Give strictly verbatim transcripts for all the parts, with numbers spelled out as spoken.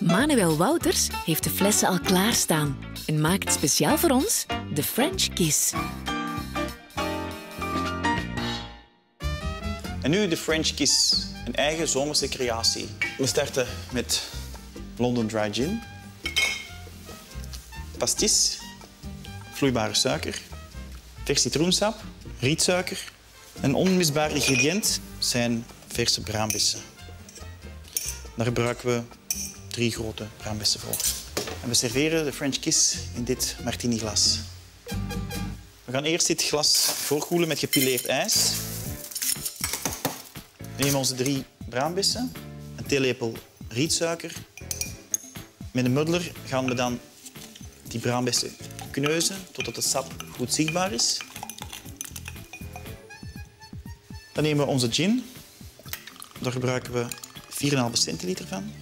Manuel Wouters heeft de flessen al klaarstaan en maakt speciaal voor ons de French Kiss. En nu de French Kiss, een eigen zomerse creatie. We starten met London Dry Gin, pastis, vloeibare suiker, vers citroensap, rietsuiker. Een onmisbaar ingrediënt zijn verse braambessen. Daar gebruiken we drie grote braambessen voor. En we serveren de French Kiss in dit martini-glas. We gaan eerst dit glas voorkoelen met gepileerd ijs. We nemen onze drie braambessen, een theelepel rietsuiker. Met een muddler gaan we dan die braambessen kneuzen totdat het sap goed zichtbaar is. Dan nemen we onze gin. Daar gebruiken we vier komma vijf centiliter van.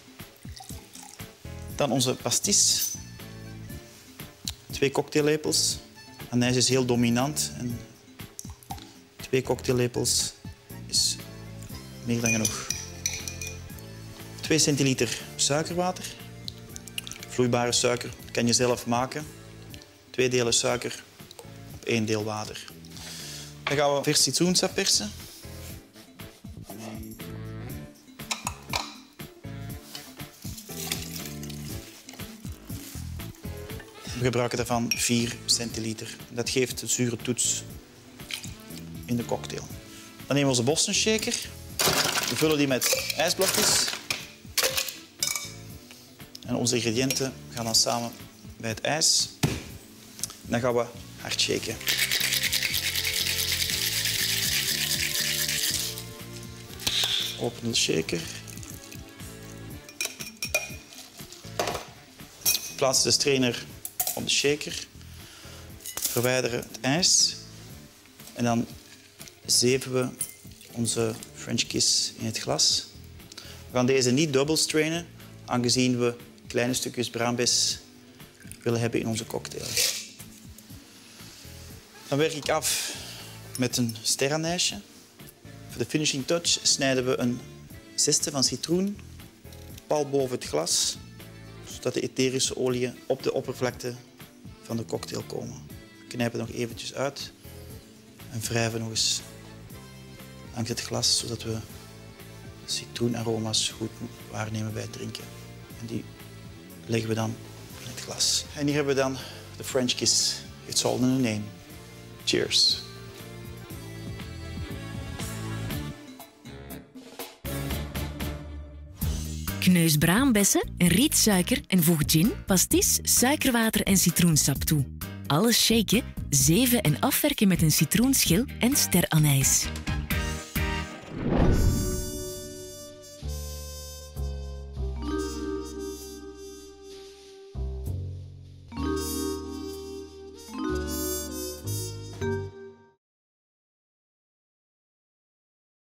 Dan onze pastis. Twee cocktaillepels. Anijs is heel dominant. En twee cocktaillepels is meer dan genoeg. Twee centiliter suikerwater. Vloeibare suiker kan je zelf maken. Twee delen suiker op één deel water. Dan gaan we vers citroensap persen. We gebruiken daarvan vier centiliter. Dat geeft een zure toets in de cocktail. Dan nemen we onze Boston shaker. We vullen die met ijsblokjes. En onze ingrediënten gaan dan samen bij het ijs. En dan gaan we hard shaken. Open de shaker. Plaats de strainer op de shaker. Verwijderen het ijs. En dan zeven we onze French Kiss in het glas. We gaan deze niet dubbel strainen, aangezien we kleine stukjes braambes willen hebben in onze cocktail. Dan werk ik af met een sterrenijsje. Voor de finishing touch snijden we een zesde van citroen pal boven het glas, zodat de etherische oliën op de oppervlakte van de cocktail komen. We knijpen nog eventjes uit en wrijven nog eens langs het glas, zodat we citroenaroma's goed waarnemen bij het drinken. En die leggen we dan in het glas. En hier hebben we dan de French Kiss. It's all in a name. Cheers. Kneus braambessen, rietsuiker en voeg gin, pastis, suikerwater en citroensap toe. Alles shaken, zeven en afwerken met een citroenschil en steranijs.